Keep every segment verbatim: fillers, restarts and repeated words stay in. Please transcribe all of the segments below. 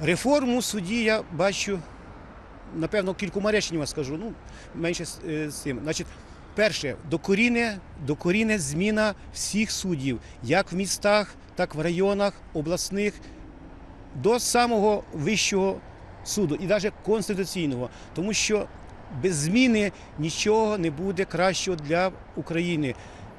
Реформу судді я бачу, напевно, кількома реченнями скажу, ну, менше з, е, з цим. Значить, перше, докорінна, докорінна зміна всіх суддів, як в містах, так в районах, обласних, до самого вищого суду і навіть конституційного. Тому що без зміни нічого не буде кращого для України.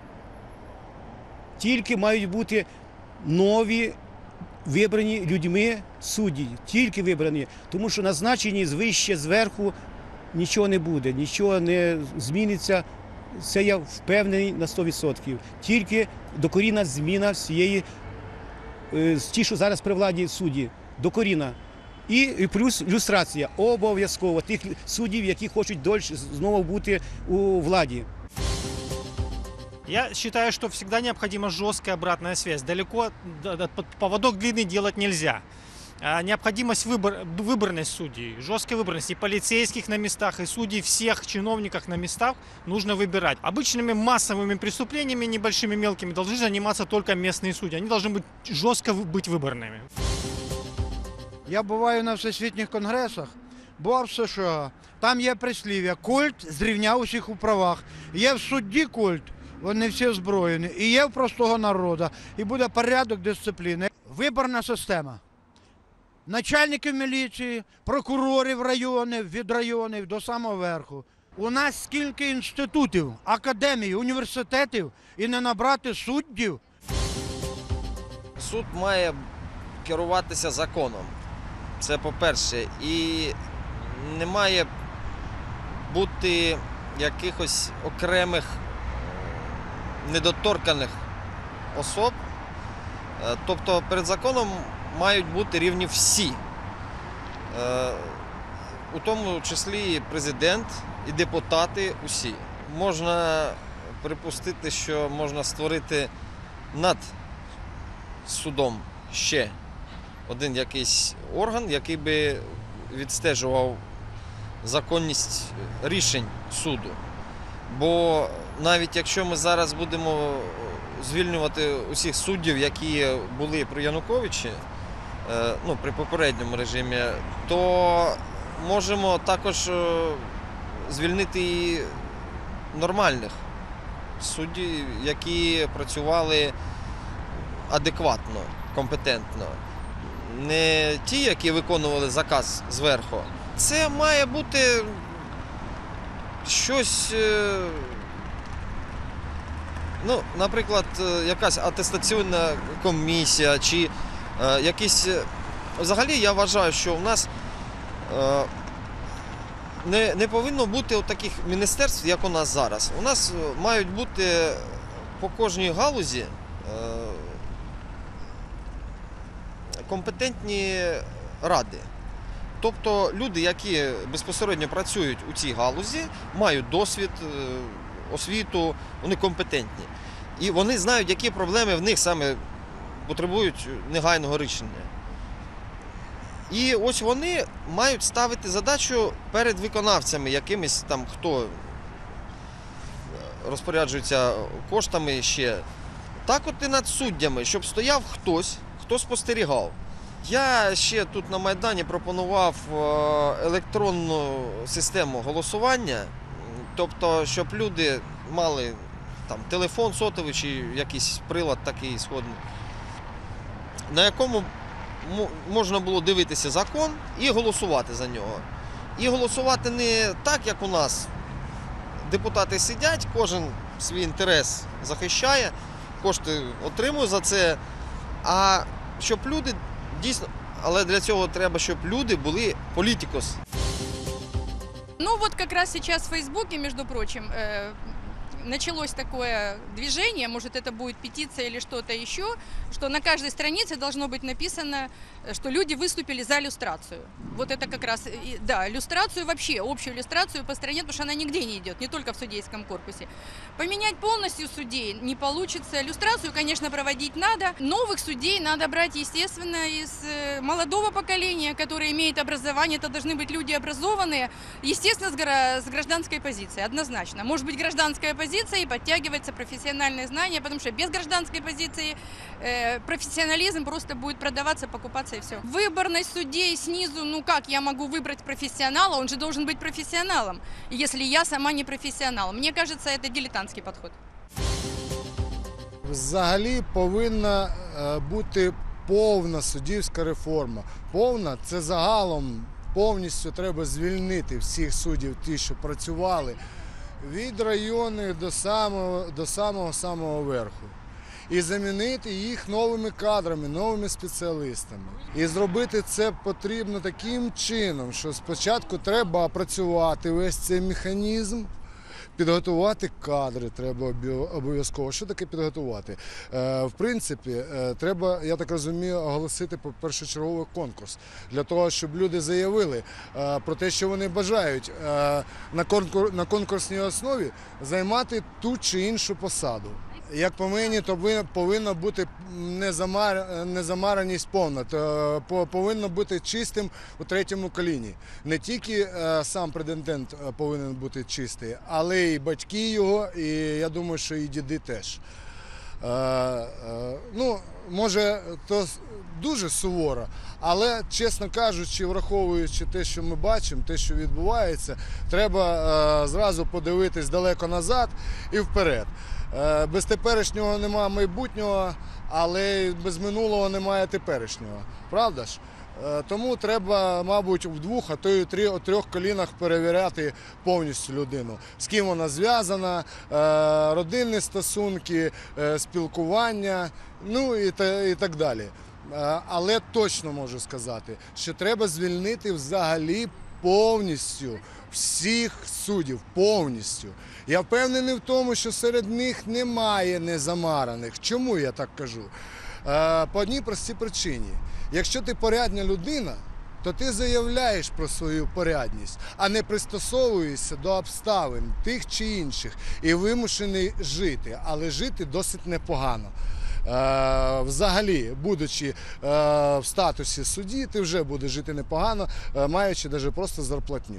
Тільки мають бути нові, вибрані людьми судді, тільки вибрані, тому що назначені звище, зверху нічого не буде, нічого не зміниться, це я впевнений на сто відсотків. Тільки докорінна зміна всієї, ті, що зараз при владі судді, докорінна. І, і плюс люстрація, обов'язково тих суддів, які хочуть дольше знову бути у владі. Я считаю, что всегда необходима жесткая обратная связь. Далеко поводок длинный делать нельзя. Необходимость выбор, выборность судей, жесткая выборность и полицейских на местах, и судей, всех чиновников на местах нужно выбирать. Обычными массовыми преступлениями, небольшими, мелкими, должны заниматься только местные судьи. Они должны быть жестко быть выборными. Я буваю на всесвітніх конгресах, бував в США. Там є прислів'я: культ зрівняв усіх у правах. Є в судді культ, вони всі озброєні, і є в простого народу, і буде порядок, дисципліни. Виборна система. Начальників міліції, прокурорів районів, від районів до самого верху. У нас скільки інститутів, академій, університетів, і не набрати суддів. Суд має керуватися законом. Це по-перше. І не має бути якихось окремих недоторканих особ. Тобто перед законом мають бути рівні всі. У тому числі і президент, і депутати, усі. Можна припустити, що можна створити над судом ще один якийсь орган, який би відстежував законність рішень суду. Бо навіть якщо ми зараз будемо звільнювати усіх суддів, які були при Януковичі, ну, при попередньому режимі, то можемо також звільнити і нормальних суддів, які працювали адекватно, компетентно. Не ті, які виконували заказ зверху. Це має бути щось, ну, наприклад, якась атестаційна комісія, чи е, якісь... Взагалі, я вважаю, що у нас е, не, не повинно бути таких міністерств, як у нас зараз. У нас мають бути по кожній галузі е, компетентні ради. Тобто люди, які безпосередньо працюють у цій галузі, мають досвід, освіту, вони компетентні. І вони знають, які проблеми в них саме потребують негайного рішення. І ось вони мають ставити задачу перед виконавцями, якимись там, хто розпоряджується коштами ще. Так от і над суддями, щоб стояв хтось, хто спостерігав. Я ще тут на Майдані пропонував електронну систему голосування, тобто, щоб люди мали там телефон сотовий чи якийсь прилад такий сходний, на якому можна було дивитися закон і голосувати за нього. І голосувати не так, як у нас. Депутати сидять, кожен свій інтерес захищає, кошти отримує за це, а щоб люди дійсно, але для цього треба, щоб люди були політикос. Ну вот как раз сейчас в Фейсбуке, между прочим, э, началось такое движение, может это будет петиция или что-то еще, что на каждой странице должно быть написано, что люди выступили за люстрацию. Вот это как раз, да, люстрацию вообще, общую люстрацию по стране, потому что она нигде не идет, не только в судейском корпусе. Поменять полностью судей не получится. Люстрацию, конечно, проводить надо. Новых судей надо брать, естественно, из молодого поколения, которое имеет образование. Это должны быть люди образованные, естественно, с гражданской позиции, однозначно. Может быть, гражданская позиция позиции подтягивается профессиональное знание, потому что без гражданской позиции э, профессионализм просто будет продаваться, покупаться и все. Выборность судей снизу, ну как я могу выбрать профессионала, он же должен быть профессионалом, если я сама не профессионал. Мне кажется, это дилетантский подход. Взагалі повинна е, бути повна суддівська реформа. Повна – це загалом повністю треба звільнити всіх суддів, ті, що працювали, від районних до самого, до самого-самого верху. І замінити їх новими кадрами, новими спеціалістами. І зробити це потрібно таким чином, що спочатку треба опрацювати весь цей механізм, підготувати кадри треба обов'язково. Що таке підготувати? Е, в принципі, е, треба, я так розумію, оголосити першочерговий конкурс. Для того, щоб люди заявили е, про те, що вони бажають е, на, конкур, на конкурсній основі займати ту чи іншу посаду. Як по мені, то повинна бути незамараність повна, то повинно бути чистим у третьому коліні. Не тільки сам претендент повинен бути чистий, але й батьки його, і я думаю, що і діди теж. Ну, може, то дуже суворо, але, чесно кажучи, враховуючи те, що ми бачимо, те, що відбувається, треба зразу подивитись далеко назад і вперед. Без теперішнього немає майбутнього, але без минулого немає теперішнього. Правда ж? Тому треба, мабуть, в двох, а то й у трьох колінах перевіряти повністю людину. З ким вона зв'язана, родинні стосунки, спілкування, ну і так далі. Але точно можу сказати, що треба звільнити взагалі повністю всіх суддів, повністю. Я впевнений в тому, що серед них немає незамараних. Чому я так кажу? По одній простій причині. Якщо ти порядна людина, то ти заявляєш про свою порядність, а не пристосовуєшся до обставин тих чи інших і вимушений жити, але жити досить непогано. Взагалі, будучи в статусі судді, ти вже будеш жити непогано, маючи навіть просто зарплатню.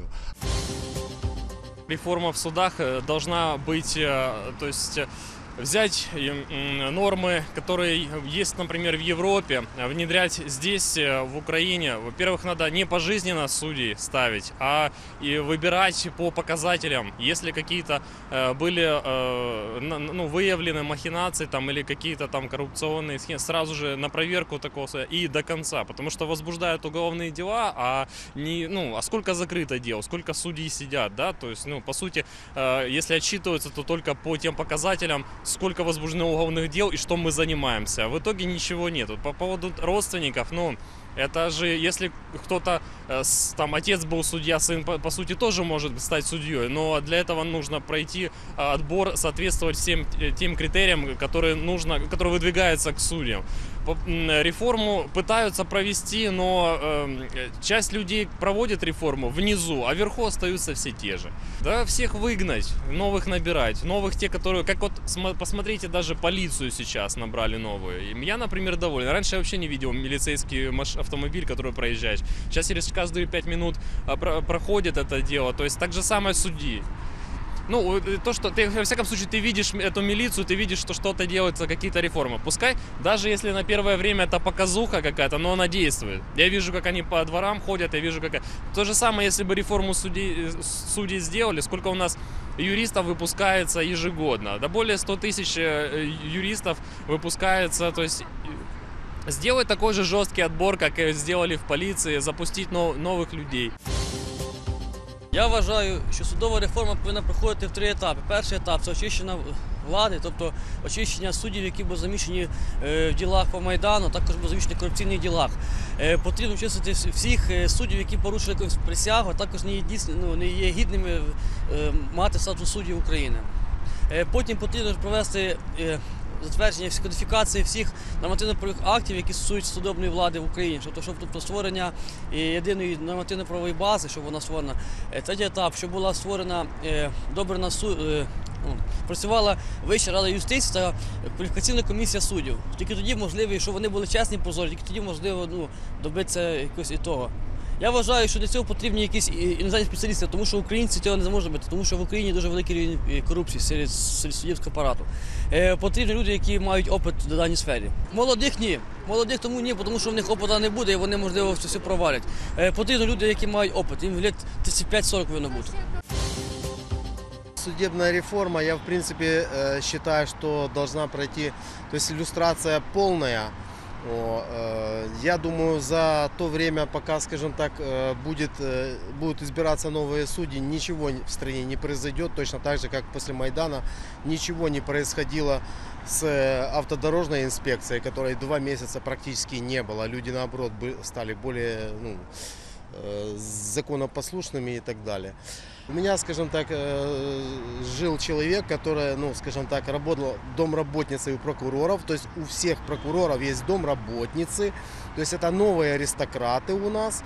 Реформа в судах должна быть, то есть взять нормы, которые есть, например, в Европе, внедрять здесь, в Украине. Во-первых, надо не пожизненно судей ставить, а и выбирать по показателям. Если какие-то были, ну, выявлены махинации там, или какие-то там коррупционные схемы, сразу же на проверку такого и до конца. Потому что возбуждают уголовные дела, а, не, ну, а сколько закрыто дел, сколько судей сидят, да, то есть, ну, по сути, если отчитываются, то только по тем показателям, сколько возбуждено уголовных дел и что мы занимаемся. В итоге ничего нету. По поводу родственников, ну, это же, если кто-то, там, отец был судья, сын, по, по сути, тоже может стать судьей, но для этого нужно пройти отбор, соответствовать всем тем критериям, которые, нужно, которые выдвигаются к судьям. Реформу пытаются провести, но э, часть людей проводит реформу внизу, а вверху остаются все те же. Да, всех выгнать, новых набирать, новых те, которые, как вот, посмотрите, даже полицию сейчас набрали новую. Я, например, доволен. Раньше я вообще не видел милицейский автомобиль, который проезжаешь. Сейчас через каждые пять минут проходит это дело. То есть так же самое судьи. Ну, то, что ты, во всяком случае, ты видишь эту милицию, ты видишь, что что-то делается, какие-то реформы. Пускай, даже если на первое время это показуха какая-то, но она действует. Я вижу, как они по дворам ходят, я вижу, как... То же самое, если бы реформу судей, судей сделали, сколько у нас юристов выпускается ежегодно. Да более ста тысяч юристов выпускается, то есть... Сделать такой же жесткий отбор, как сделали в полиции, запустить нов- новых людей. Я вважаю, що судова реформа повинна проходити в три етапи. Перший етап – це очищення влади, тобто очищення суддів, які були замішані в ділах по Майдану, також були замішані в корупційних ділах. Потрібно очистити всіх суддів, які порушили якусь присягу, а також не є, дійсно, ну, не є гідними мати статус суддів України. Потім потрібно провести затвердження кодифікації всіх нормативно-правових актів, які стосуються судової влади в Україні, тобто, щоб тобто, створення єдиної нормативно-правової бази, щоб вона створена. Третій етап, щоб була створена добре на суд, ну, працювала Вища рада юстиції та кваліфікаційна комісія суддів. Тільки тоді можливо, щоб вони були чесні, прозорі, тільки тоді можливо, ну, добитися якогось і того. Я вважаю, що для цього потрібні якісь іноземні спеціалісти, тому що українці цього не зможуть робити, тому що в Україні дуже великий рівень корупції серед, серед суддівського апарату. Е, потрібні люди, які мають опит в даній сфері. Молодих ні. Молодих тому ні, тому що в них опиту не буде і вони, можливо, все провалять. Е, потрібні люди, які мають опит, їм лет тридцать пять сорок повинно бути. Судебная реформа, я в принципе считаю, что должна пройти, то есть иллюстрация полная. Я думаю, за то время, пока, скажем так, будет, будут избираться новые судьи, ничего в стране не произойдет, точно так же, как после Майдана ничего не происходило с автодорожной инспекцией, которой два месяца практически не было. Люди, наоборот, стали более, ну, законопослушными и так далее. У меня, скажем так, жил человек, который, ну, скажем так, работал домработницей у прокуроров. То есть у всех прокуроров есть домработницы. То есть это новые аристократы у нас.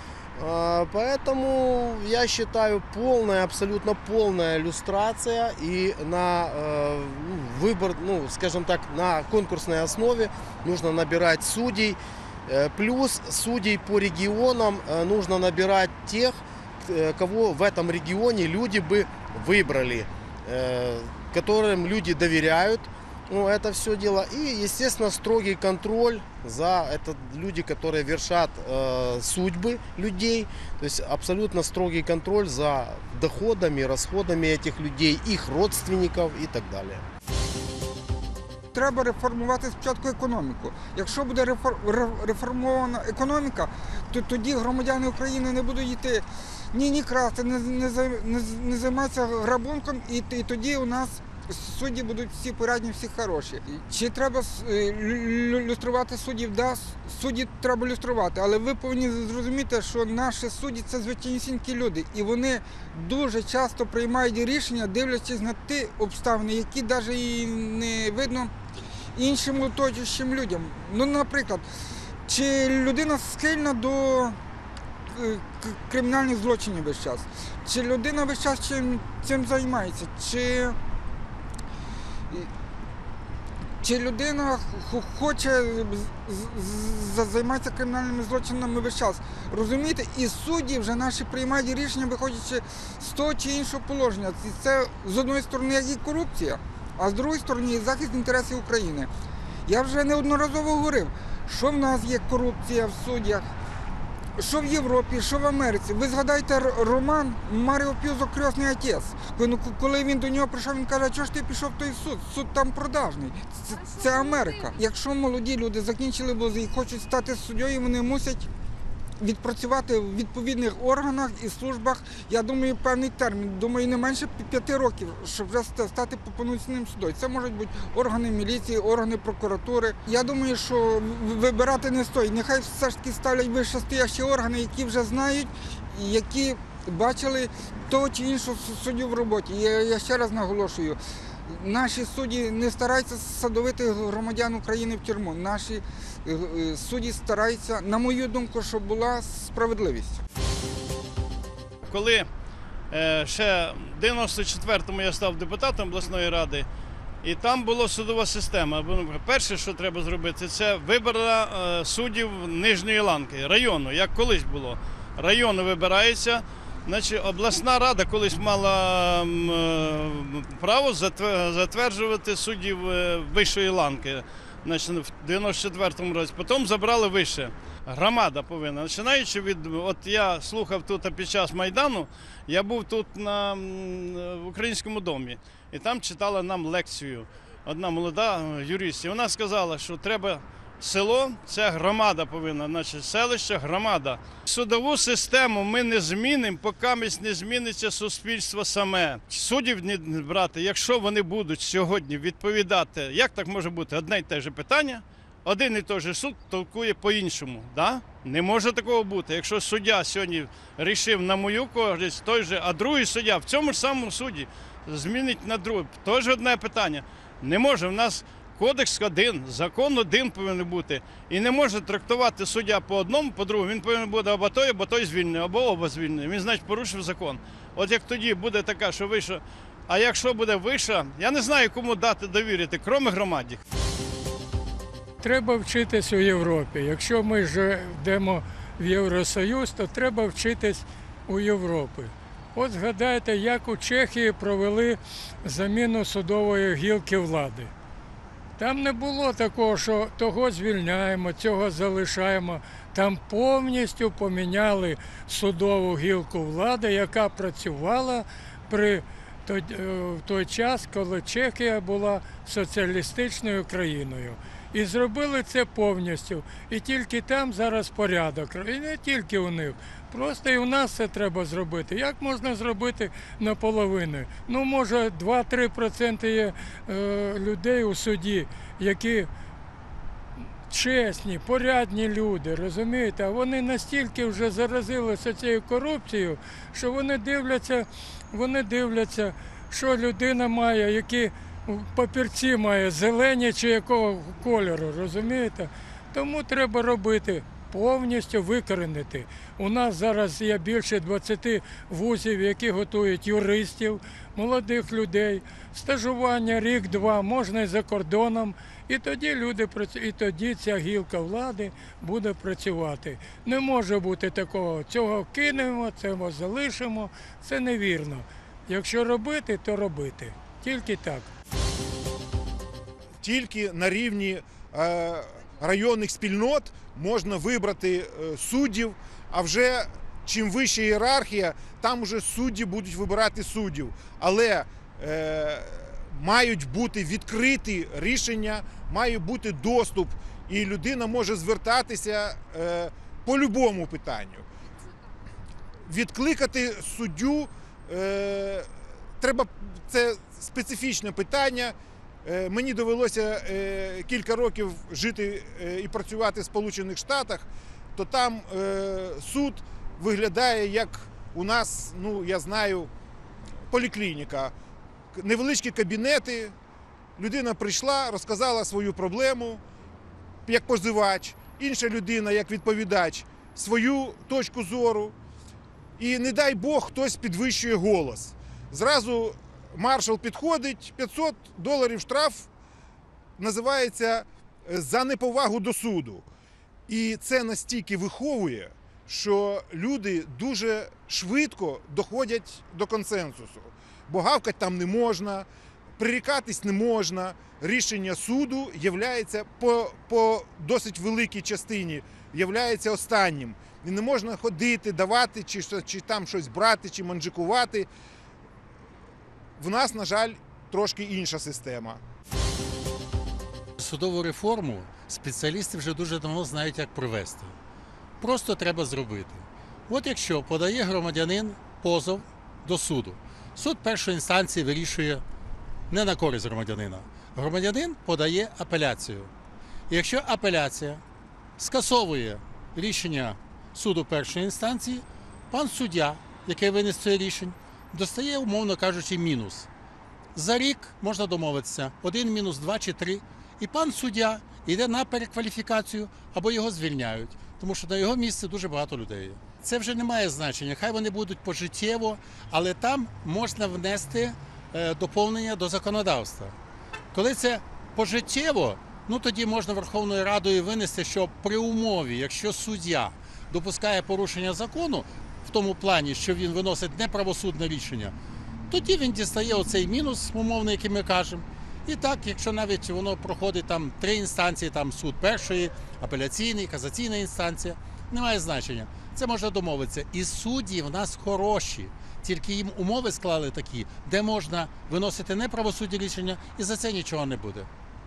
Поэтому я считаю, полная, абсолютно полная иллюстрация. И на выбор, ну, скажем так, на конкурсной основе нужно набирать судей. Плюс судей по регионам нужно набирать тех, кого в этом регионе люди бы выбрали, которым люди доверяют, ну, это все дело. И, естественно, строгий контроль за это люди, которые вершат э, судьбы людей. То есть абсолютно строгий контроль за доходами, расходами этих людей, их родственников и так далее. Треба реформувати спочатку економіку. Якщо буде реформована економіка, то тоді громадяни України не будуть йти ні, ні красти, не, не, не, не займатися грабунком, і, і тоді у нас судді будуть всі порядні, всі хороші. Чи треба люструвати суддів? Да, судді треба люструвати, але ви повинні зрозуміти, що наші судді – це звичайнісінькі люди, і вони дуже часто приймають рішення, дивлячись на ті обставини, які навіть і не видно іншим оточуючим людям. Ну, наприклад, чи людина схильна до кримінальних злочинів весь час, чи людина весь час чим, цим займається, чи Чи людина хоче займатися кримінальними злочинами весь час? Розумієте, і судді вже наші приймають рішення, виходячи з того чи іншого положення. І це з одної сторони як і корупція, а з другої сторони захист інтересів України. Я вже неодноразово говорив, що в нас є корупція в суддях, що в Європі, що в Америці. Ви згадайте роман «Маріо П'юзо. Крестний отець». Коли він до нього прийшов, він каже, чого ж ти пішов в той суд? Суд там продажний. Це, це Америка. Якщо молоді люди закінчили вузи і хочуть стати суддєю, вони мусять відпрацювати в відповідних органах і службах, я думаю, певний термін. Думаю, не менше п'яти років, щоб вже стати повноцінним суддею. Це можуть бути органи міліції, органи прокуратури. Я думаю, що вибирати не стоїть. Нехай все ж таки ставлять вищестоящі органи, які вже знають, які бачили того чи іншого суддю в роботі. Я, я ще раз наголошую, наші судді не стараються садовити громадян України в тюрму. Наші судді стараються, на мою думку, щоб була справедливість. Коли е, ще в дев'яносто четвертому я став депутатом обласної ради, і там була судова система. Перше, що треба зробити, це виборна е, суддів нижньої ланки, району, як колись було. Району вибирається. Значить, обласна рада колись мала право затверджувати суддів вищої ланки, значить, в дев'яносто четвертому році. Потім забрали вище. Громада повинна. Починаючи від, от я слухав тут під час Майдану, я був тут на в Українському домі, і там читала нам лекцію одна молода юрист. І вона сказала, що треба село – це громада повинна, значить селище – громада. Судову систему ми не змінимо, поки не зміниться суспільство саме. Суддів не брати, якщо вони будуть сьогодні відповідати, як так може бути, одне й те ж питання, один і той же суд толкує по-іншому. Да? Не може такого бути. Якщо суддя сьогодні рішив на мою користь, той же, а другий суддя в цьому ж самому суді змінить на другий. Теж одне питання. Не може, в нас кодекс один, закон один повинен бути. І не може трактувати суддя по одному, по другому. Він повинен бути або той, або той звільнений, або оба звільнені. Він, значить, порушив закон. От як тоді буде така, що вища, а якщо буде вища, я не знаю, кому дати довірити, крім громаді. Треба вчитися у Європі. Якщо ми ж йдемо в Євросоюз, то треба вчитись у Європи. От згадайте, як у Чехії провели заміну судової гілки влади. Там не було такого, що того звільняємо, цього залишаємо. Там повністю поміняли судову гілку влади, яка працювала при той, в той час, коли Чехія була соціалістичною країною. І зробили це повністю. І тільки там зараз порядок. І не тільки у них. Просто і у нас це треба зробити. Як можна зробити наполовину? Ну, може, два-три відсотки є е, людей у суді, які чесні, порядні люди, розумієте? А вони настільки вже заразилися цією корупцією, що вони дивляться, вони дивляться, що людина має, які папірці має, зелені чи якого кольору, розумієте? Тому треба робити, повністю викоренити. У нас зараз є більше двадцяти вузів, які готують юристів, молодих людей, стажування рік-два, можна і за кордоном. І тоді люди і тоді ця гілка влади буде працювати. Не може бути такого, цього кинемо, цього залишимо. Це невірно. Якщо робити, то робити. Тільки так. Тільки на рівні е, районних спільнот можна вибрати е, суддів, а вже чим вища ієрархія, там вже судді будуть вибирати суддів. Але е, мають бути відкриті рішення, має бути доступ, і людина може звертатися е, по будь-якому питанню. Відкликати суддю е, треба, це специфічне питання. Е, мені довелося е, кілька років жити е, і працювати в Сполучених Штатах, то там е, суд виглядає як у нас, ну я знаю, поліклініка. Невеличкі кабінети, людина прийшла, розказала свою проблему, як позивач, інша людина, як відповідач, свою точку зору. І не дай Бог, хтось підвищує голос. Зразу маршал підходить, п'ятсот доларів штраф, називається за неповагу до суду. І це настільки виховує, що люди дуже швидко доходять до консенсусу. Бо гавкати там не можна, прирікатись не можна. Рішення суду являється по, по досить великій частині, являється останнім. І не можна ходити, давати, чи, чи там щось брати, чи манджикувати. В нас, на жаль, трошки інша система. Судову реформу спеціалісти вже дуже давно знають, як провести. Просто треба зробити. От якщо подає громадянин позов до суду, суд першої інстанції вирішує не на користь громадянина. Громадянин подає апеляцію. І якщо апеляція скасовує рішення суду першої інстанції, пан суддя, який виніс це рішення, достає, умовно кажучи, мінус. За рік можна домовитися, один мінус, два чи три, і пан суддя йде на перекваліфікацію або його звільняють, тому що на його місці дуже багато людей. Це вже не має значення, хай вони будуть пожиттєво, але там можна внести е, доповнення до законодавства. Коли це пожиттєво, ну тоді можна Верховною Радою винести, що при умові, якщо суддя допускає порушення закону, в тому плані, що він виносить неправосудне рішення, тоді він дістає оцей мінус, умовний, який ми кажемо. І так, якщо навіть воно проходить там три інстанції, там суд першої, апеляційний, касаційна інстанція, немає значення. Це можна домовитися. І судді в нас хороші, тільки їм умови склали такі, де можна виносити неправосудні рішення, і за це нічого не буде.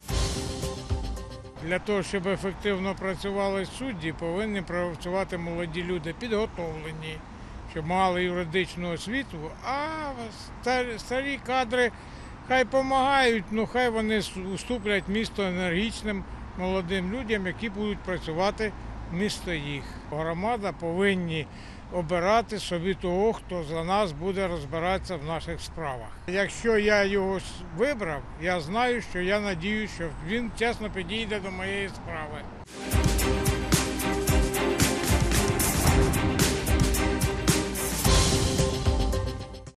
Для того, щоб ефективно працювали судді, повинні працювати молоді люди, підготовлені, щоб мали юридичну освіту, а старі кадри хай допомагають, ну хай вони уступлять місто енергічним молодим людям, які будуть працювати вмісто їх. Громада повинні обирати собі того, хто за нас буде розбиратися в наших справах. Якщо я його вибрав, я знаю, що я надіюсь, що він чесно підійде до моєї справи.